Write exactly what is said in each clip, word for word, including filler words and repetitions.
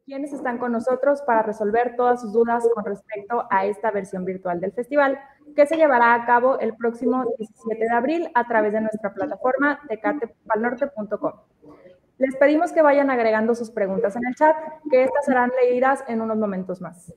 quienes están con nosotros para resolver todas sus dudas con respecto a esta versión virtual del festival, que se llevará a cabo el próximo diecisiete de abril a través de nuestra plataforma tecate pal norte punto com. Les pedimos que vayan agregando sus preguntas en el chat, que estas serán leídas en unos momentos más.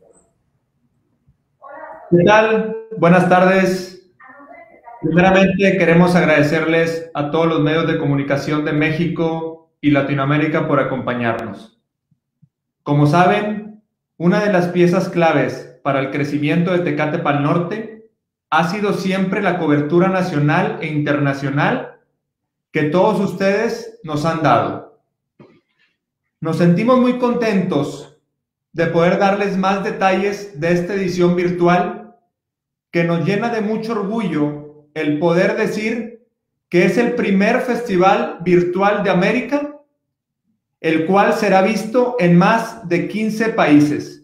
¿Qué tal? Buenas tardes. Primeramente, queremos agradecerles a todos los medios de comunicación de México y Latinoamérica por acompañarnos. Como saben, una de las piezas claves para el crecimiento de Tecate Pal Norte ha sido siempre la cobertura nacional e internacional que todos ustedes nos han dado. Nos sentimos muy contentos de poder darles más detalles de esta edición virtual que nos llena de mucho orgullo el poder decir que es el primer festival virtual de América, el cual será visto en más de quince países.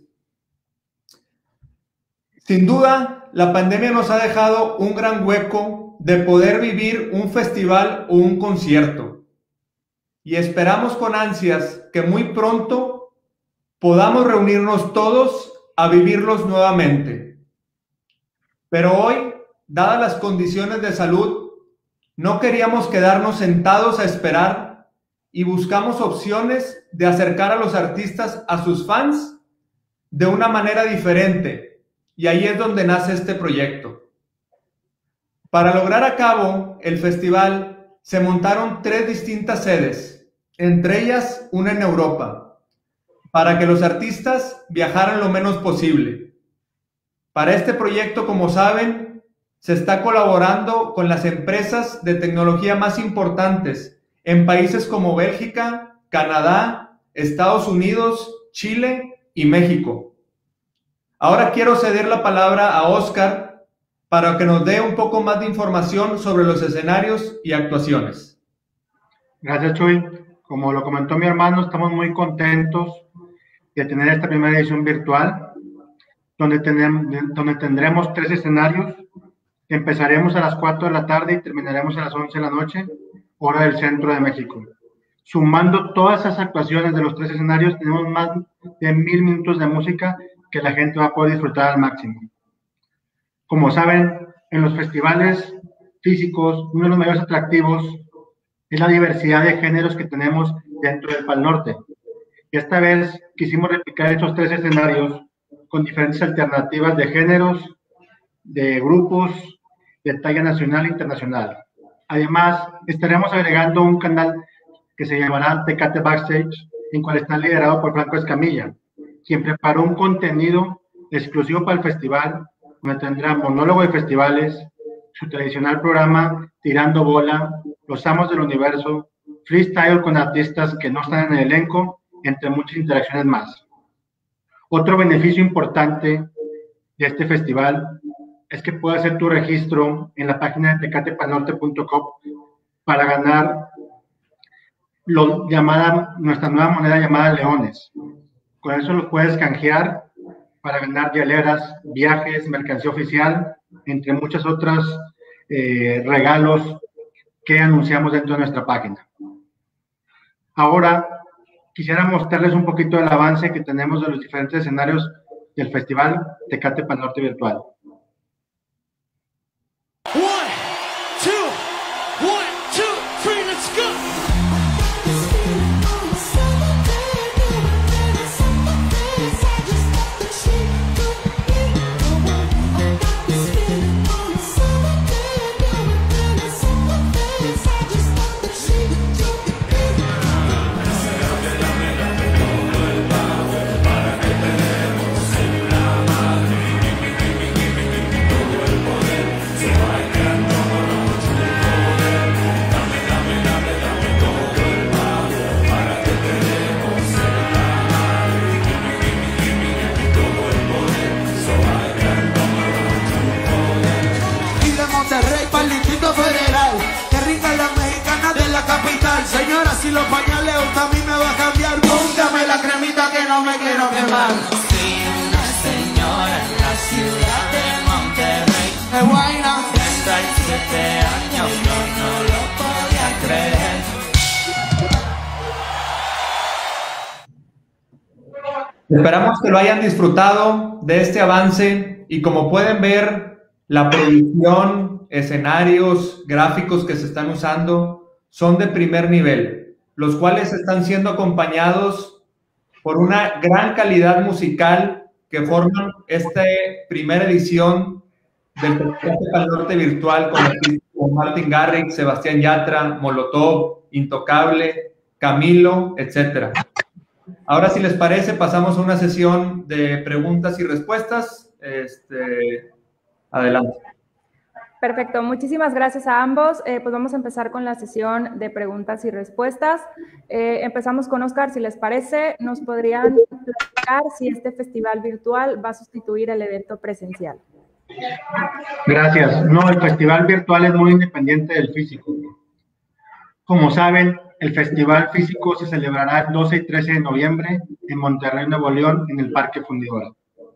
Sin duda, la pandemia nos ha dejado un gran hueco de poder vivir un festival o un concierto. Y esperamos con ansias que muy pronto podamos reunirnos todos a vivirlos nuevamente. Pero hoy, dadas las condiciones de salud, no queríamos quedarnos sentados a esperar y buscamos opciones de acercar a los artistas a sus fans de una manera diferente. Y ahí es donde nace este proyecto. Para lograr a cabo el festival se montaron tres distintas sedes, entre ellas una en Europa, para que los artistas viajaran lo menos posible. Para este proyecto, como saben, se está colaborando con las empresas de tecnología más importantes en países como Bélgica, Canadá, Estados Unidos, Chile y México. Ahora quiero ceder la palabra a Oscar para que nos dé un poco más de información sobre los escenarios y actuaciones. Gracias, Chuy. Como lo comentó mi hermano, estamos muy contentos de tener esta primera edición virtual, donde, tenemos, donde tendremos tres escenarios. Empezaremos a las cuatro de la tarde y terminaremos a las once de la noche, hora del centro de México. Sumando todas esas actuaciones de los tres escenarios, tenemos más de mil minutos de música que la gente va a poder disfrutar al máximo. Como saben, en los festivales físicos, uno de los mayores atractivos es la diversidad de géneros que tenemos dentro del Pal Norte. Y esta vez quisimos replicar estos tres escenarios con diferentes alternativas de géneros, de grupos, de talla nacional e internacional. Además, estaremos agregando un canal que se llamará Tecate Backstage, en cual está liderado por Franco Escamilla, quien preparó un contenido exclusivo para el festival, donde tendrá monólogo de festivales, su tradicional programa Tirando Bola, Los Amos del Universo, freestyle con artistas que no están en el elenco, entre muchas interacciones más. Otro beneficio importante de este festival es que puedes hacer tu registro en la página de tecate pal norte punto com para ganar lo, llamada, nuestra nueva moneda llamada Leones. Con eso lo puedes canjear para ganar hieleras, viajes, mercancía oficial, entre muchas otras eh, regalos que anunciamos dentro de nuestra página. Ahora, quisiera mostrarles un poquito del avance que tenemos de los diferentes escenarios del Festival Tecate Pal Norte Virtual. One, two, one, two, three, let's go. Federal, que rica la mexicana de la capital. Señora, si los pañales usted a mí me va a cambiar, póngame la cremita que no me quiero quemar. Soy una señora en la ciudad de Monterrey. Es guayna. treinta y siete años, yo no lo podía creer. Esperamos que lo hayan disfrutado de este avance y como pueden ver, la producción, escenarios, gráficos que se están usando son de primer nivel, los cuales están siendo acompañados por una gran calidad musical que forman esta primera edición del Tecate Pal Norte Virtual con artistas como Martin Garrix, Sebastián Yatra, Molotov, Intocable, Camilo, etcétera. Ahora, si les parece, pasamos a una sesión de preguntas y respuestas. Este, adelante. Perfecto, muchísimas gracias a ambos. Eh, pues vamos a empezar con la sesión de preguntas y respuestas. Eh, empezamos con Óscar, si les parece, ¿nos podrían platicar si este festival virtual va a sustituir el evento presencial? Gracias. No, el festival virtual es muy independiente del físico. Como saben, el festival físico se celebrará el doce y trece de noviembre en Monterrey, Nuevo León, en el Parque Fundidora.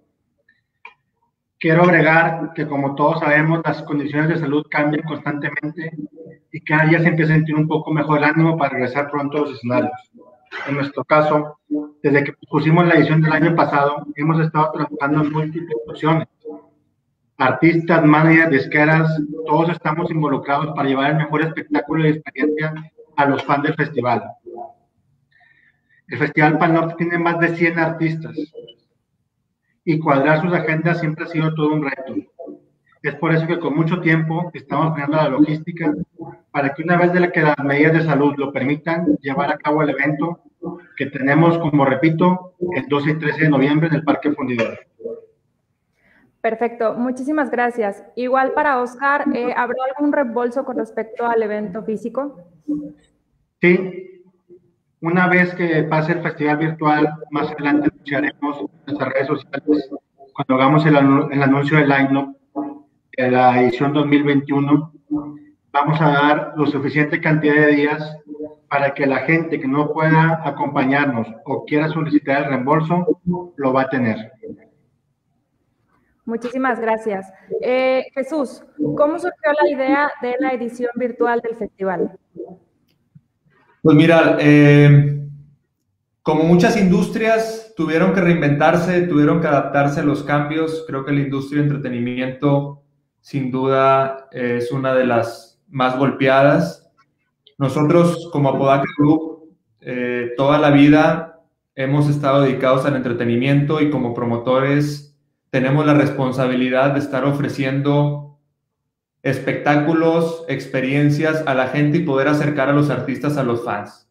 Quiero agregar que, como todos sabemos, las condiciones de salud cambian constantemente y cada día se empieza a sentir un poco mejor el ánimo para regresar pronto a los escenarios. En nuestro caso, desde que pusimos la edición del año pasado, hemos estado trabajando en múltiples opciones. Artistas, managers, disqueras, todos estamos involucrados para llevar el mejor espectáculo y experiencia a los fans del festival. El Festival Pal Norte tiene más de cien artistas y cuadrar sus agendas siempre ha sido todo un reto. Es por eso que con mucho tiempo estamos planeando la logística para que una vez de la que las medidas de salud lo permitan, llevar a cabo el evento que tenemos, como repito, el doce y trece de noviembre en el Parque Fundidora. Perfecto, muchísimas gracias. Igual para Óscar, eh, ¿habrá algún reembolso con respecto al evento físico? Sí, una vez que pase el festival virtual, más adelante anunciaremos en nuestras redes sociales, cuando hagamos el, el anuncio del line-up de la edición dos mil veintiuno, vamos a dar lo suficiente cantidad de días para que la gente que no pueda acompañarnos o quiera solicitar el reembolso, lo va a tener. Muchísimas gracias. Eh, Jesús, ¿cómo surgió la idea de la edición virtual del festival? Pues mira, eh, como muchas industrias tuvieron que reinventarse, tuvieron que adaptarse a los cambios, creo que la industria de entretenimiento sin duda es una de las más golpeadas. Nosotros como Apodaca Group eh, toda la vida hemos estado dedicados al entretenimiento y como promotores tenemos la responsabilidad de estar ofreciendo espectáculos, experiencias a la gente y poder acercar a los artistas a los fans.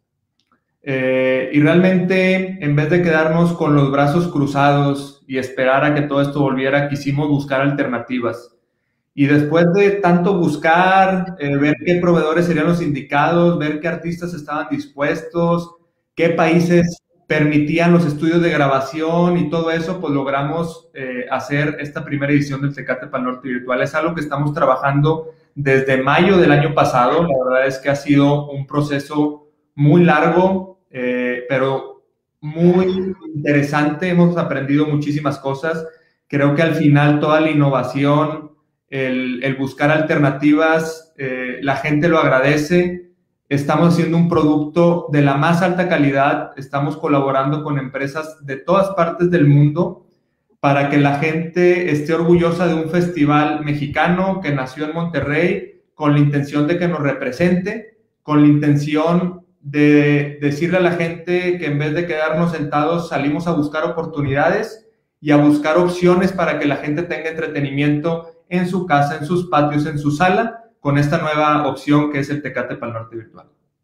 Eh, y realmente, en vez de quedarnos con los brazos cruzados y esperar a que todo esto volviera, quisimos buscar alternativas. Y después de tanto buscar, eh, ver qué proveedores serían los indicados, ver qué artistas estaban dispuestos, qué países permitían los estudios de grabación y todo eso, pues logramos eh, hacer esta primera edición del Tecate Pal Norte Virtual. Es algo que estamos trabajando desde mayo del año pasado. La verdad es que ha sido un proceso muy largo, eh, pero muy interesante. Hemos aprendido muchísimas cosas. Creo que al final toda la innovación, el, el buscar alternativas, eh, la gente lo agradece. Estamos haciendo un producto de la más alta calidad, estamos colaborando con empresas de todas partes del mundo para que la gente esté orgullosa de un festival mexicano que nació en Monterrey con la intención de que nos represente, con la intención de decirle a la gente que en vez de quedarnos sentados salimos a buscar oportunidades y a buscar opciones para que la gente tenga entretenimiento en su casa, en sus patios, en su sala, con esta nueva opción que es el Tecate Pal Norte Virtual.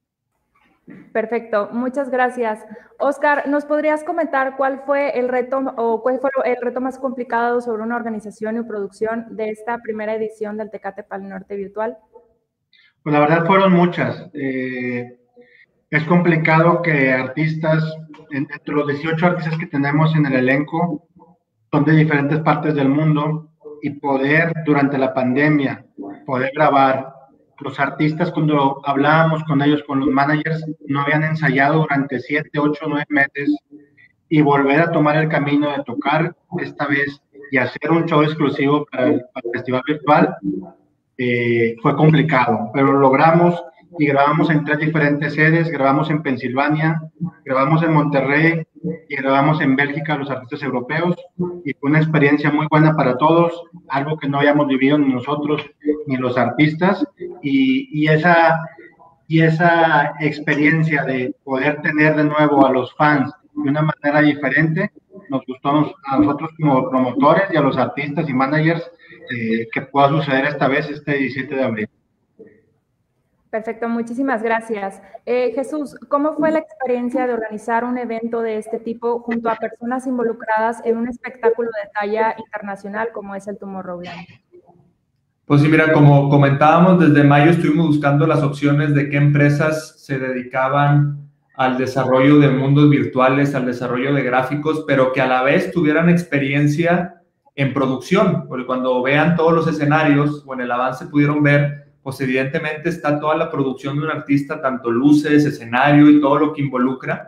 Perfecto, muchas gracias. Óscar, ¿nos podrías comentar cuál fue el reto o cuál fue el reto más complicado sobre una organización y producción de esta primera edición del Tecate Pal Norte Virtual? Pues la verdad fueron muchas. Eh, es complicado que artistas, entre los dieciocho artistas que tenemos en el elenco, son de diferentes partes del mundo y poder durante la pandemia poder grabar. Los artistas, cuando hablábamos con ellos, con los managers, no habían ensayado durante siete, ocho, nueve meses y volver a tomar el camino de tocar esta vez y hacer un show exclusivo para el, para el festival virtual eh, fue complicado, pero lo logramos y grabamos en tres diferentes sedes, grabamos en Pensilvania, grabamos en Monterrey y grabamos en Bélgica los artistas europeos, y fue una experiencia muy buena para todos, algo que no habíamos vivido ni nosotros ni los artistas, y, y esa y esa experiencia de poder tener de nuevo a los fans de una manera diferente nos gustó a nosotros como promotores y a los artistas y managers eh, que pueda suceder esta vez este diecisiete de abril. Perfecto, muchísimas gracias. Eh, Jesús, ¿cómo fue la experiencia de organizar un evento de este tipo junto a personas involucradas en un espectáculo de talla internacional como es el Tomorrowland? Pues sí, mira, como comentábamos, desde mayo estuvimos buscando las opciones de qué empresas se dedicaban al desarrollo de mundos virtuales, al desarrollo de gráficos, pero que a la vez tuvieran experiencia en producción, porque cuando vean todos los escenarios o en el avance pudieron ver, pues evidentemente está toda la producción de un artista, tanto luces, escenario y todo lo que involucra.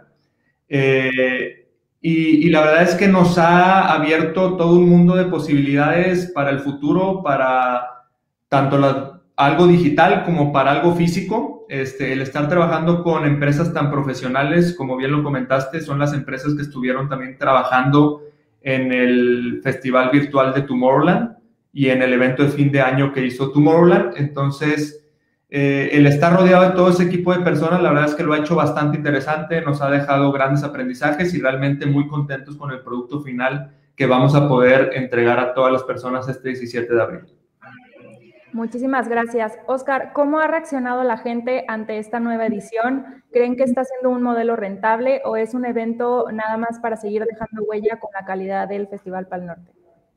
Eh, y, y la verdad es que nos ha abierto todo un mundo de posibilidades para el futuro, para tanto la, algo digital como para algo físico. Este, el estar trabajando con empresas tan profesionales, como bien lo comentaste, son las empresas que estuvieron también trabajando en el Festival Virtual de Tomorrowland y en el evento de fin de año que hizo Tomorrowland. Entonces, eh, el estar rodeado de todo ese equipo de personas, la verdad es que lo ha hecho bastante interesante, nos ha dejado grandes aprendizajes y realmente muy contentos con el producto final que vamos a poder entregar a todas las personas este diecisiete de abril. Muchísimas gracias. Oscar, ¿cómo ha reaccionado la gente ante esta nueva edición? ¿Creen que está siendo un modelo rentable o es un evento nada más para seguir dejando huella con la calidad del Festival Pal Norte?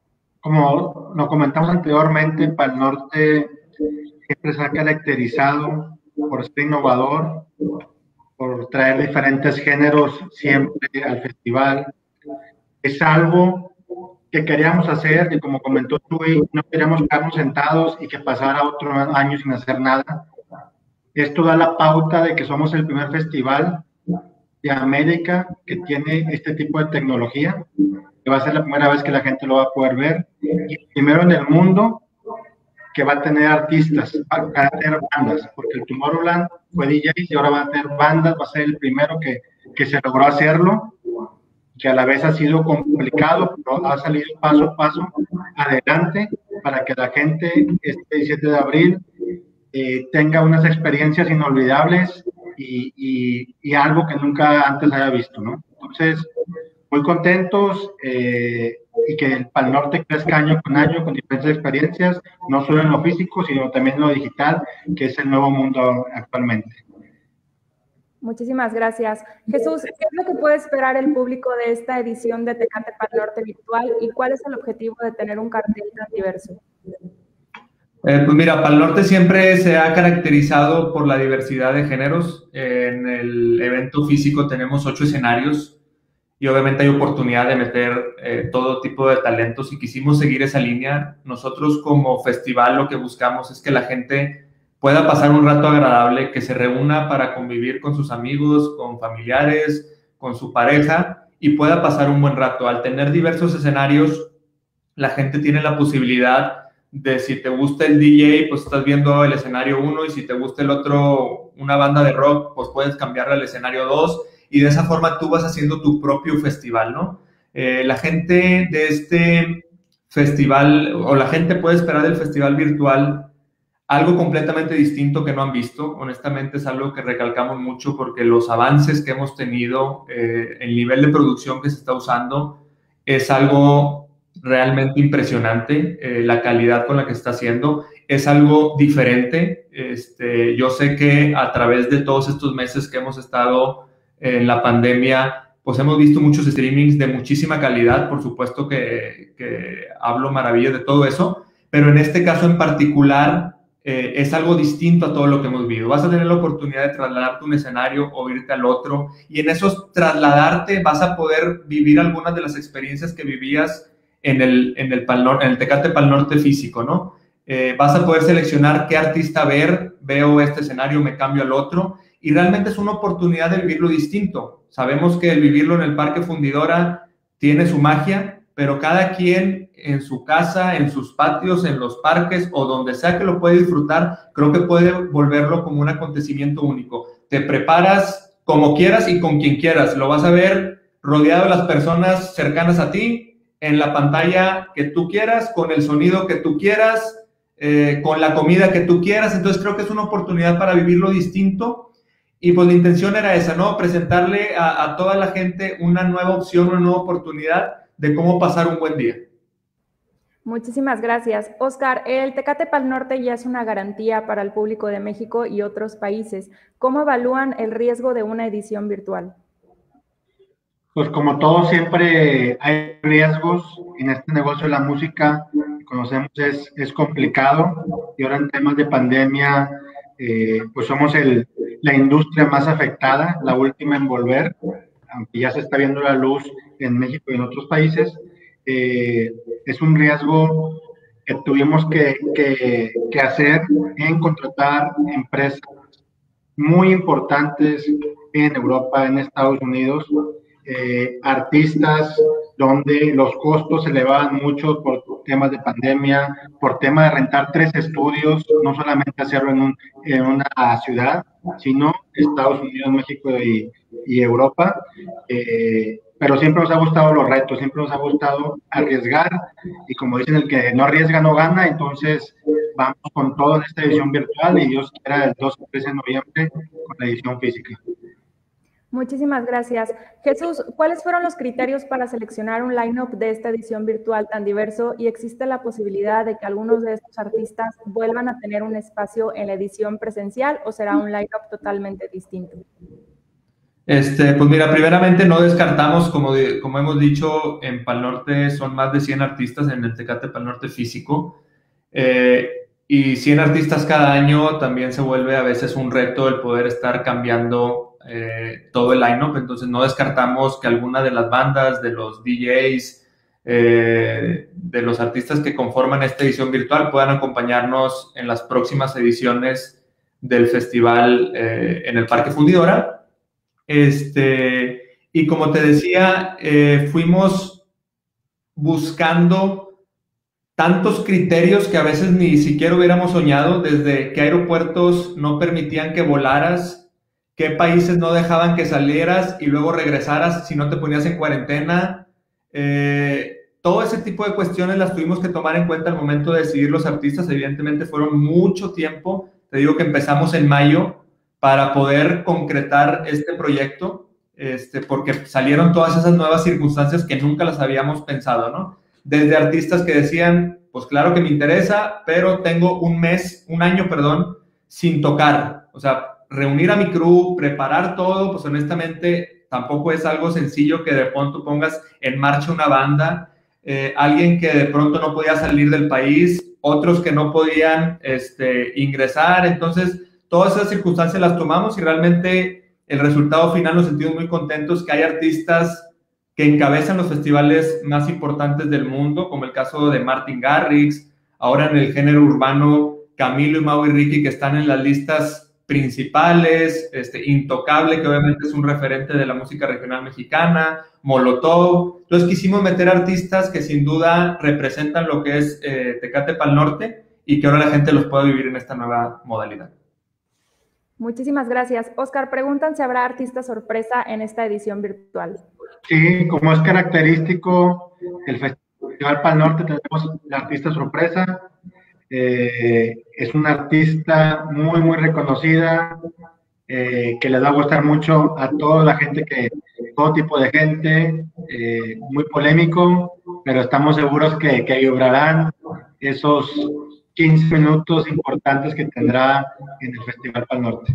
Como lo comentamos anteriormente, Pal Norte siempre se ha caracterizado por ser innovador, por traer diferentes géneros siempre al festival. Es algo que queríamos hacer y, como comentó Chuy, no queríamos quedarnos sentados y que pasara otro año sin hacer nada. Esto da la pauta de que somos el primer festival de América que tiene este tipo de tecnología, que va a ser la primera vez que la gente lo va a poder ver, y primero en el mundo que va a tener artistas, va a tener bandas, porque el Tomorrowland fue D Js y ahora va a tener bandas, va a ser el primero que, que se logró hacerlo, que a la vez ha sido complicado, pero ha salido paso a paso adelante para que la gente este diecisiete de abril eh, tenga unas experiencias inolvidables y, y, y algo que nunca antes haya visto, ¿no? Entonces, muy contentos eh, y que el Pal Norte crezca año con año con diferentes experiencias, no solo en lo físico, sino también en lo digital, que es el nuevo mundo actualmente. Muchísimas gracias. Jesús, ¿qué es lo que puede esperar el público de esta edición de Tecate Pal Norte Virtual y cuál es el objetivo de tener un cartel tan diverso? Eh, pues mira, Pal Norte siempre se ha caracterizado por la diversidad de géneros. Eh, en el evento físico tenemos ocho escenarios y obviamente hay oportunidad de meter eh, todo tipo de talentos y quisimos seguir esa línea. Nosotros como festival lo que buscamos es que la gente pueda pasar un rato agradable, que se reúna para convivir con sus amigos, con familiares, con su pareja y pueda pasar un buen rato. Al tener diversos escenarios, la gente tiene la posibilidad de, si te gusta el D J, pues estás viendo el escenario uno, y si te gusta el otro, una banda de rock, pues puedes cambiarle al escenario dos, y de esa forma tú vas haciendo tu propio festival, ¿no? Eh, la gente de este festival, o la gente puede esperar del festival virtual algo completamente distinto que no han visto. Honestamente es algo que recalcamos mucho porque los avances que hemos tenido, eh, el nivel de producción que se está usando es algo realmente impresionante. Eh, la calidad con la que se está haciendo es algo diferente. Este, yo sé que a través de todos estos meses que hemos estado en la pandemia, pues hemos visto muchos streamings de muchísima calidad. Por supuesto que, que hablo maravillas de todo eso, pero en este caso en particular, Eh, es algo distinto a todo lo que hemos vivido. Vas a tener la oportunidad de trasladarte a un escenario o irte al otro, y en esos trasladarte vas a poder vivir algunas de las experiencias que vivías en el, en el, Pal Norte, en el Tecate Pal Norte físico, ¿no? Eh, vas a poder seleccionar qué artista ver, veo este escenario, me cambio al otro, y realmente es una oportunidad de vivirlo distinto. Sabemos que el vivirlo en el Parque Fundidora tiene su magia, pero cada quien en su casa, en sus patios, en los parques o donde sea que lo puede disfrutar, creo que puede volverlo como un acontecimiento único. Te preparas como quieras y con quien quieras, lo vas a ver rodeado de las personas cercanas a ti, en la pantalla que tú quieras, con el sonido que tú quieras, eh, con la comida que tú quieras. Entonces creo que es una oportunidad para vivirlo distinto y pues la intención era esa, ¿no? Presentarle a, a toda la gente una nueva opción, una nueva oportunidad de cómo pasar un buen día. Muchísimas gracias. Oscar, el Tecate Pal Norte ya es una garantía para el público de México y otros países. ¿Cómo evalúan el riesgo de una edición virtual? Pues como todo, siempre hay riesgos. En este negocio de la música, conocemos, es, es complicado. Y ahora en temas de pandemia, eh, pues somos el, la industria más afectada, la última en volver, aunque ya se está viendo la luz en México y en otros países. Eh, es un riesgo que tuvimos que, que, que hacer en contratar empresas muy importantes en Europa, en Estados Unidos, eh, artistas donde los costos se elevaban mucho por temas de pandemia, por tema de rentar tres estudios, no solamente hacerlo en, un, en una ciudad, sino Estados Unidos, México y, y Europa. Eh, pero siempre nos ha gustado los retos, siempre nos ha gustado arriesgar, y como dicen, el que no arriesga no gana. Entonces vamos con todo en esta edición virtual y Dios quiera el dos y tres de noviembre con la edición física. Muchísimas gracias. Jesús, ¿cuáles fueron los criterios para seleccionar un line-up de esta edición virtual tan diverso y existe la posibilidad de que algunos de estos artistas vuelvan a tener un espacio en la edición presencial o será un line-up totalmente distinto? Este, pues mira, primeramente no descartamos, como, de, como hemos dicho, en Pal Norte son más de cien artistas en el Tecate Pal Norte físico, eh, y cien artistas cada año también se vuelve a veces un reto el poder estar cambiando eh, todo el line-up. Entonces no descartamos que alguna de las bandas, de los D Js, eh, de los artistas que conforman esta edición virtual puedan acompañarnos en las próximas ediciones del festival eh, en el Parque Fundidora. Este, y como te decía, eh, fuimos buscando tantos criterios que a veces ni siquiera hubiéramos soñado, desde qué aeropuertos no permitían que volaras, qué países no dejaban que salieras y luego regresaras si no te ponías en cuarentena. Eh, todo ese tipo de cuestiones las tuvimos que tomar en cuenta al momento de decidir los artistas. Evidentemente fueron mucho tiempo, te digo que empezamos en mayo, para poder concretar este proyecto, este, porque salieron todas esas nuevas circunstancias que nunca las habíamos pensado, ¿no? Desde artistas que decían, pues claro que me interesa, pero tengo un mes, un año, perdón, sin tocar. O sea, reunir a mi crew, preparar todo, pues honestamente tampoco es algo sencillo que de pronto pongas en marcha una banda. Eh, alguien que de pronto no podía salir del país, otros que no podían este, ingresar. Entonces, todas esas circunstancias las tomamos y realmente el resultado final nos sentimos muy contentos, que hay artistas que encabezan los festivales más importantes del mundo, como el caso de Martin Garrix, ahora en el género urbano, Camilo y Mau y Ricky, que están en las listas principales, este, Intocable, que obviamente es un referente de la música regional mexicana, Molotov. Entonces quisimos meter artistas que sin duda representan lo que es eh, Tecate Pal Norte y que ahora la gente los pueda vivir en esta nueva modalidad. Muchísimas gracias. Oscar, preguntan si habrá artista sorpresa en esta edición virtual. Sí, como es característico el Festival Pal Norte, tenemos la artista sorpresa. Eh, es una artista muy, muy reconocida, eh, que les va a gustar mucho a toda la gente, que todo tipo de gente, eh, muy polémico, pero estamos seguros que, que vibrarán esos quince minutos importantes que tendrá en el Festival Pal Norte.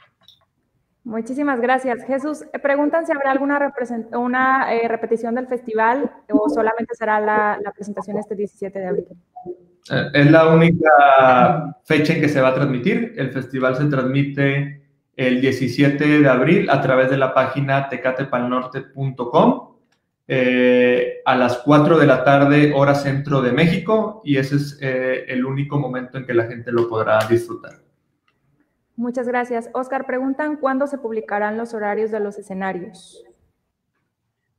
Muchísimas gracias. Jesús, preguntan si habrá alguna una eh, repetición del festival o solamente será la, la presentación este diecisiete de abril. Es la única fecha en que se va a transmitir. El festival se transmite el diecisiete de abril a través de la página tecate pal norte punto com. Eh, a las cuatro de la tarde, hora centro de México, y ese es eh, el único momento en que la gente lo podrá disfrutar. Muchas gracias. Oscar, preguntan cuándo se publicarán los horarios de los escenarios.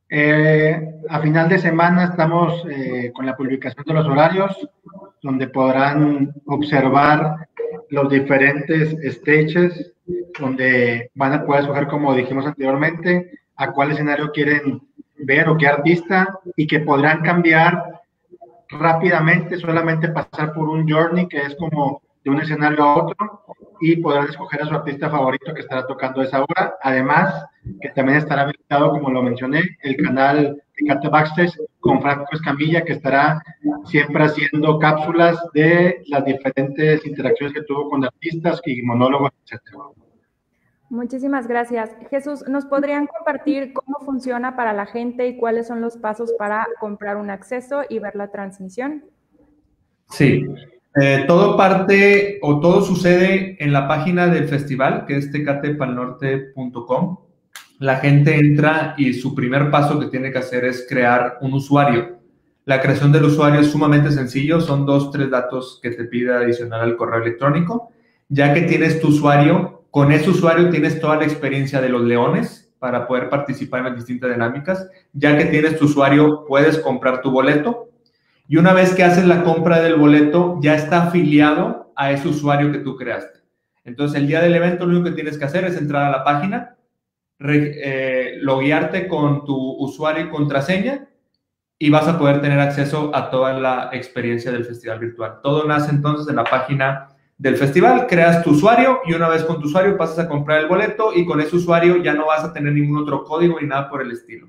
Eh, a final de semana estamos eh, con la publicación de los horarios, donde podrán observar los diferentes stages, donde van a poder escoger, como dijimos anteriormente, a cuál escenario quieren ver o qué artista, y que podrán cambiar rápidamente, solamente pasar por un journey, que es como de un escenario a otro, y podrán escoger a su artista favorito que estará tocando esa hora. Además, que también estará habilitado, como lo mencioné, el canal Tecate Backstage con Franco Escamilla, que estará siempre haciendo cápsulas de las diferentes interacciones que tuvo con artistas y monólogos, etcétera. Muchísimas gracias. Jesús, ¿nos podrían compartir cómo funciona para la gente y cuáles son los pasos para comprar un acceso y ver la transmisión? Sí, eh, todo parte o todo sucede en la página del festival, que es tecate pal norte punto com. La gente entra y su primer paso que tiene que hacer es crear un usuario. La creación del usuario es sumamente sencillo, son dos, tres datos que te pide adicional al correo electrónico. Ya que tienes tu usuario, con ese usuario tienes toda la experiencia de los leones para poder participar en las distintas dinámicas. Ya que tienes tu usuario, puedes comprar tu boleto. Y una vez que haces la compra del boleto, ya está afiliado a ese usuario que tú creaste. Entonces, el día del evento, lo único que tienes que hacer es entrar a la página, re, eh, loguearte con tu usuario y contraseña, y vas a poder tener acceso a toda la experiencia del festival virtual. Todo nace entonces en la página del festival, creas tu usuario, y una vez con tu usuario pasas a comprar el boleto, y con ese usuario ya no vas a tener ningún otro código ni nada por el estilo.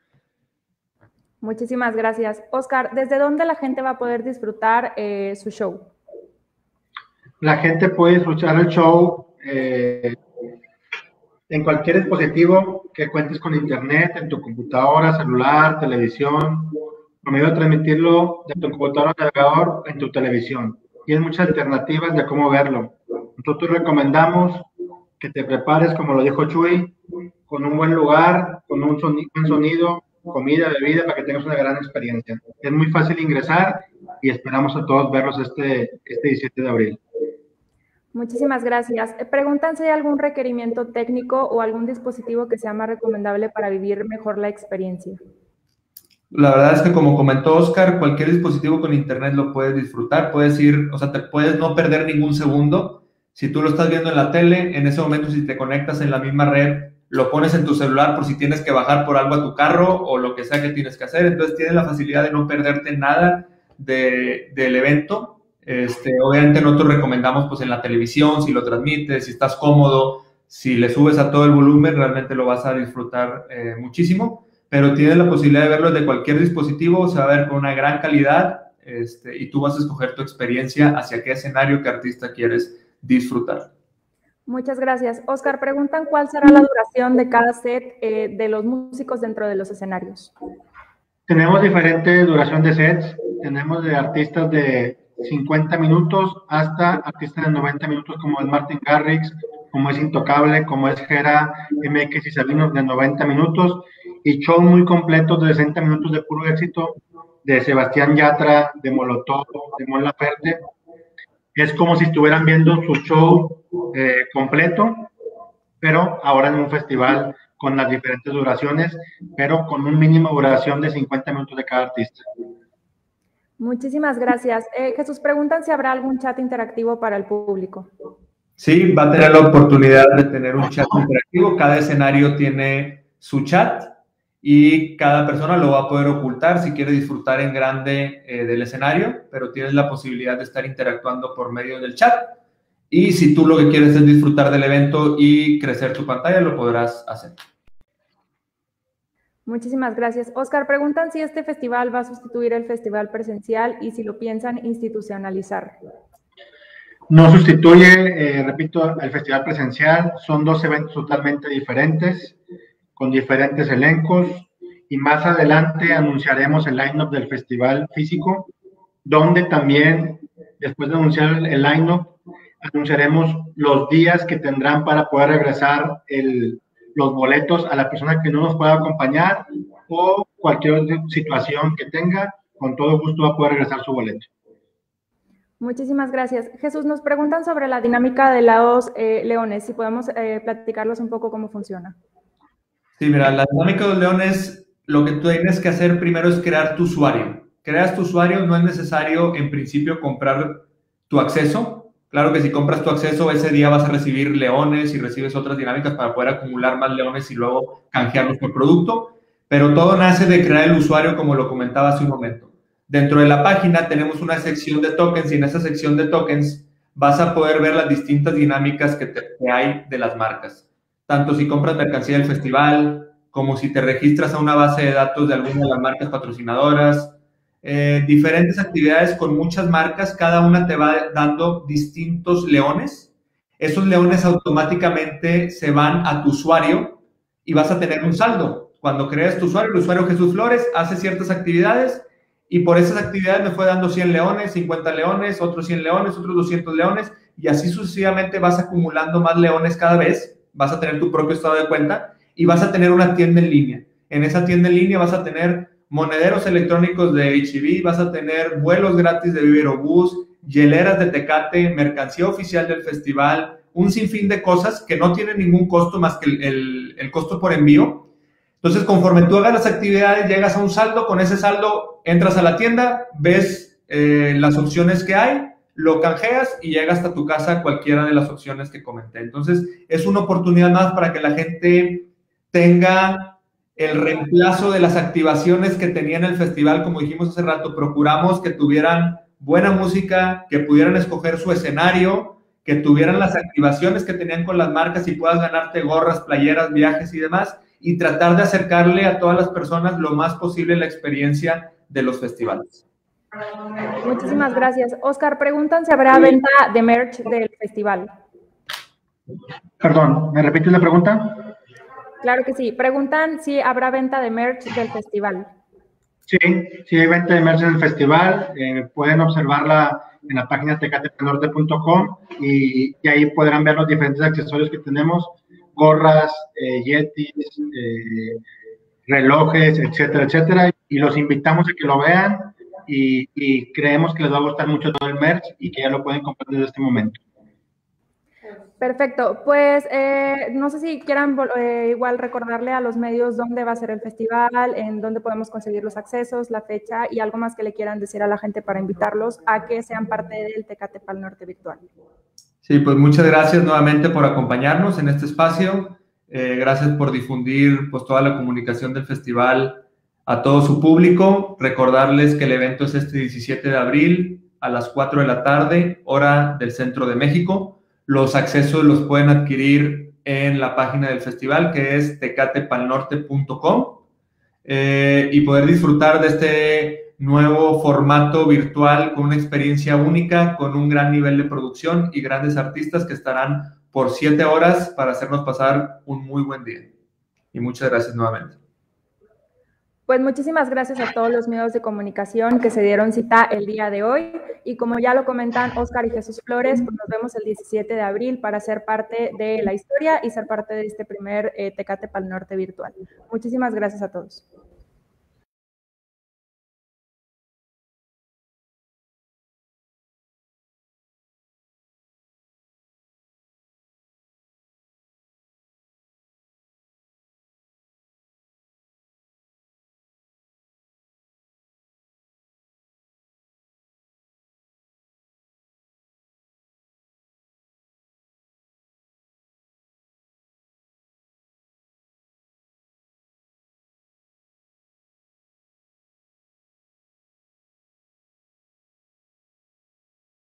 Muchísimas gracias. Oscar, ¿desde dónde la gente va a poder disfrutar eh, su show? La gente puede disfrutar el show eh, en cualquier dispositivo que cuentes con internet, en tu computadora, celular, televisión, por medio de transmitirlo de tu computadora, navegador, en tu televisión. Tienes muchas alternativas de cómo verlo. Nosotros recomendamos que te prepares, como lo dijo Chuy, con un buen lugar, con un sonido, buen sonido, comida, bebida, para que tengas una gran experiencia. Es muy fácil ingresar y esperamos a todos verlos este, este diecisiete de abril. Muchísimas gracias. Preguntan si hay algún requerimiento técnico o algún dispositivo que sea más recomendable para vivir mejor la experiencia. La verdad es que, como comentó Oscar, cualquier dispositivo con internet lo puedes disfrutar, puedes ir, o sea, te puedes no perder ningún segundo. Si tú lo estás viendo en la tele, en ese momento, si te conectas en la misma red, lo pones en tu celular por si tienes que bajar por algo a tu carro o lo que sea que tienes que hacer. Entonces tienes la facilidad de no perderte nada de, del evento. Este, obviamente nosotros recomendamos pues en la televisión, si lo transmites, si estás cómodo, si le subes a todo el volumen, realmente lo vas a disfrutar eh, muchísimo. Pero tienes la posibilidad de verlo desde cualquier dispositivo, se va a ver con una gran calidad, este, y tú vas a escoger tu experiencia hacia qué escenario, qué artista quieres disfrutar. Muchas gracias. Oscar, preguntan cuál será la duración de cada set eh, de los músicos dentro de los escenarios. Tenemos diferente duración de sets. Tenemos de artistas de cincuenta minutos hasta artistas de noventa minutos, como es Martin Garrix, como es Intocable, como es Jera, M X y Sabino, de noventa minutos. Y shows muy completos de sesenta minutos de puro éxito, de Sebastián Yatra, de Molotov, de Mon Laferte. Es como si estuvieran viendo su show eh, completo, pero ahora en un festival con las diferentes duraciones, pero con un mínimo duración de cincuenta minutos de cada artista. Muchísimas gracias. Eh, Jesús, preguntan si habrá algún chat interactivo para el público. Sí, va a tener la oportunidad de tener un chat interactivo. Cada escenario tiene su chat y cada persona lo va a poder ocultar si quiere disfrutar en grande eh, del escenario, pero tienes la posibilidad de estar interactuando por medio del chat. Y si tú lo que quieres es disfrutar del evento y crecer tu pantalla, lo podrás hacer. Muchísimas gracias. Oscar, preguntan si este festival va a sustituir el festival presencial y si lo piensan institucionalizar. No sustituye, eh, repito, el festival presencial. Son dos eventos totalmente diferentes, con diferentes elencos, y más adelante anunciaremos el line-up del festival físico, donde también, después de anunciar el line-up, anunciaremos los días que tendrán para poder regresar el, los boletos a la persona que no nos pueda acompañar, o cualquier situación que tenga, con todo gusto va a poder regresar su boleto. Muchísimas gracias. Jesús, nos preguntan sobre la dinámica de los eh, leones, si podemos eh, platicarlos un poco cómo funciona. Sí, mira, la dinámica de los leones lo que tú tienes que hacer primero es crear tu usuario. Creas tu usuario, no es necesario en principio comprar tu acceso. Claro que si compras tu acceso, ese día vas a recibir leones y recibes otras dinámicas para poder acumular más leones y luego canjearlos por producto. Pero todo nace de crear el usuario, como lo comentaba hace un momento. Dentro de la página tenemos una sección de tokens y en esa sección de tokens vas a poder ver las distintas dinámicas que, te, que hay de las marcas. Tanto si compras mercancía del festival, como si te registras a una base de datos de alguna de las marcas patrocinadoras. Eh, diferentes actividades con muchas marcas, cada una te va dando distintos leones. Esos leones automáticamente se van a tu usuario y vas a tener un saldo. Cuando creas tu usuario, el usuario Jesús Flores hace ciertas actividades y por esas actividades me fue dando cien leones, cincuenta leones, otros cien leones, otros doscientos leones y así sucesivamente vas acumulando más leones cada vez. Vas a tener tu propio estado de cuenta y vas a tener una tienda en línea. En esa tienda en línea vas a tener monederos electrónicos de H E B, vas a tener vuelos gratis de Viva Aerobús, hieleras de Tecate, mercancía oficial del festival, un sinfín de cosas que no tienen ningún costo más que el, el, el costo por envío. Entonces, conforme tú hagas las actividades, llegas a un saldo, con ese saldo entras a la tienda, ves eh, las opciones que hay, lo canjeas y llega hasta tu casa cualquiera de las opciones que comenté. Entonces, es una oportunidad más para que la gente tenga el reemplazo de las activaciones que tenía en el festival. Como dijimos hace rato, procuramos que tuvieran buena música, que pudieran escoger su escenario, que tuvieran las activaciones que tenían con las marcas y puedas ganarte gorras, playeras, viajes y demás, y tratar de acercarle a todas las personas lo más posible la experiencia de los festivales. Muchísimas gracias. Oscar, preguntan si habrá venta de merch del festival. Perdón, ¿me repites la pregunta? Claro que sí. Preguntan si habrá venta de merch del festival. Sí, sí hay venta de merch en el festival. Eh, pueden observarla en la página tecate pal norte punto com y, y ahí podrán ver los diferentes accesorios que tenemos, gorras, eh, yetis, eh, relojes, etcétera, etcétera. Y los invitamos a que lo vean y, y creemos que les va a gustar mucho todo el merch y que ya lo pueden comprar desde este momento. Perfecto, pues eh, no sé si quieran eh, igual recordarle a los medios dónde va a ser el festival, en dónde podemos conseguir los accesos, la fecha y algo más que le quieran decir a la gente para invitarlos a que sean parte del Tecate Pal Norte virtual. Sí, pues muchas gracias nuevamente por acompañarnos en este espacio. Eh, gracias por difundir pues, toda la comunicación del festival a todo su público. Recordarles que el evento es este diecisiete de abril a las cuatro de la tarde, hora del centro de México. Los accesos los pueden adquirir en la página del festival, que es tecate pal norte punto com, eh, y poder disfrutar de este nuevo formato virtual con una experiencia única, con un gran nivel de producción y grandes artistas que estarán por siete horas para hacernos pasar un muy buen día. Y muchas gracias nuevamente. Pues muchísimas gracias a todos los medios de comunicación que se dieron cita el día de hoy. Y como ya lo comentan Oscar y Jesús Flores, pues nos vemos el diecisiete de abril para ser parte de la historia y ser parte de este primer eh, Tecate Pal Norte virtual. Muchísimas gracias a todos.